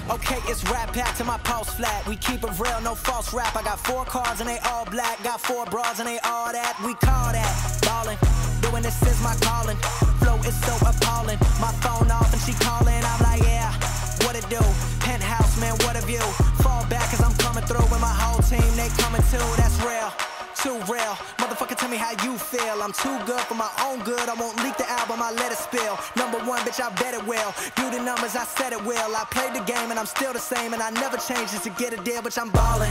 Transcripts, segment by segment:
Okay, it's rap pack to my pulse flat. We keep it real, no false rap. I got 4 cars and they all black. Got 4 bras and they all that. We call that ballin'. Doing this is my calling. Flow is so appalling. My phone off and she calling. I'm like, yeah, what it do? Penthouse, man, what a view. Fall back cause I'm coming through with my whole team. They coming too, that's real. Too real. Motherfucker, tell me how you feel. I'm too good for my own good. I won't leak the album, I let it spill. #1, bitch, I bet it will. Do the numbers, I said it will. I played the game and I'm still the same. And I never changed just to get a deal, bitch, I'm ballin'.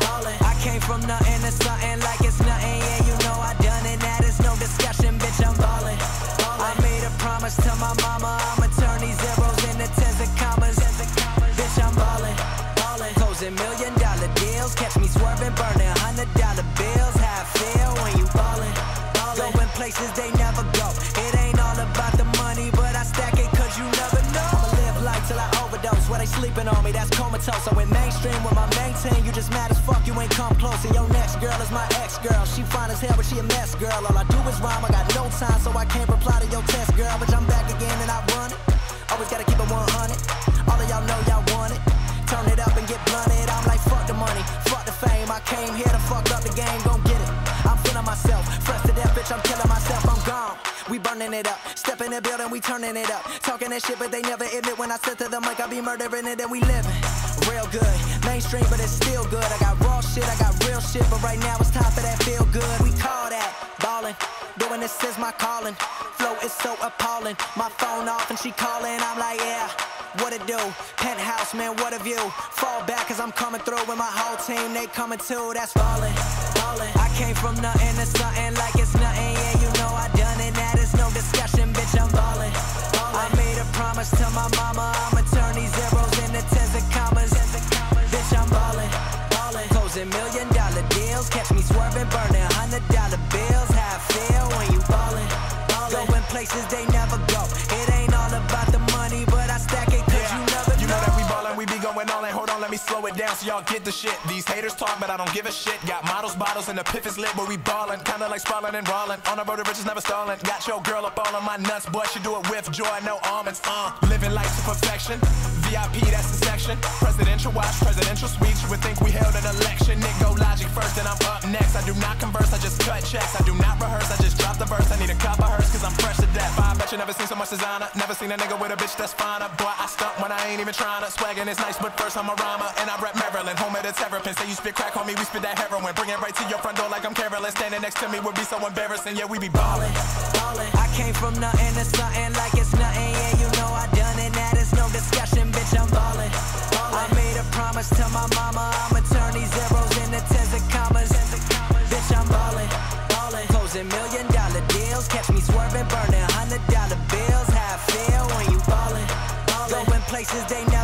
I came from nothing to something like it's nothing. Yeah, you know I done it, that is no discussion, bitch, I'm ballin'. I made a promise to my mama, I'ma turn these zeros into tens and commas. Bitch, I'm ballin'. Closing $1 million deals. Catch me swerving, burning $100 bills. How I feel when you ballin'. Going places they never go. It ain't all about the money, but I stack it cause you never know. I'ma live life till I overdose. Where they sleeping on me, that's comatose. I went mainstream with my main team. You just mad as fuck, you ain't come close. And your next girl is my ex-girl. She fine as hell, but she a mess, girl. All I do is rhyme, I got no time, so I can't reply to your test, girl. But I'm back again and I run it. Always gotta keep it 100. All of y'all know y'all want it. Turn it up and get blunted. I'm like, fuck the money, fuck the fame. I came here to fuck up the game, gon' get it. I'm feeling myself, fresh to death, bitch, I'm killing myself, I'm gone. We burning it up, step in the building, we turning it up. Talking that shit, but they never admit when I sit to the mic, I be murdering it and we living. Real good, mainstream, but it's still good. I got raw shit, I got real shit, but right now it's time for that feel good. We call that ballin', doing this is my calling. Flow is so appalling, my phone off and she calling. I'm like, yeah, what it do? Penthouse, man, what a view. Fall back cause I'm coming through with my whole team. They coming too, that's ballin'. I came from nothing to something like it's nothing. Yeah, you know I done it, that is no discussion, bitch, I'm ballin'. I made a promise to my mama, I'ma turn these zeros into tens and commas. Bitch, I'm ballin'. Closing $1 million deals. Catch me swerving, burning $100 bills. How I feel when you ballin'. Going places they never go. It ain't all about the money, but I stack it cause you never know. You know that we ballin', we be going all in. Hold on, let me slow it down so y'all get the shit. These haters talk, but I don't give a shit. Got models, bottles, and the piff is lit, but we ballin'. Kinda like sprawling and rollin'. On the road to riches, never stallin'. Got your girl up all on my nuts, boy, she do it with joy, no almonds. Living life to perfection. VIP, that's the section. Presidential watch, presidential suite. You would think we held an election. Nick go Logic first, then I'm up next. I do not converse, I just cut checks. I do not rehearse, I just drop the verse. I need a cup of hers, cause I'm fresh to death. I bet you never seen so much designer. Never seen a nigga with a bitch that's finer. Boy, I stunt when I ain't even tryna. Swaggin' is nice, but first I'm a rhymer. And I rap Maryland, home of the terrapin. Say you spit crack, homie, we spit that heroin. Bring it right to your front door like I'm careless. Standing next to me would be so embarrassing. Yeah, we be ballin'. I came from nothing to something like it's nothing. Yeah, you know I done it, that is no discussion, bitch, I'm ballin'. I made a promise to my mama, I'ma turn these zeros into tens and commas. Bitch, I'm ballin'. Closing $1 million deals. Catch me swerving, burning $100 bills. How I feel when you ballin'. Going places they never